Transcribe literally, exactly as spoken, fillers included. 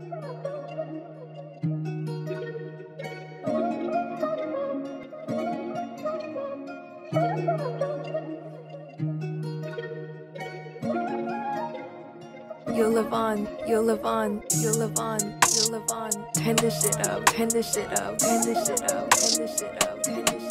You'll live on, you'll live on, you'll live on, you'll live on. Turn this shit up, turn this shit up, turn this shit up, turn this shit up, turn this shit up.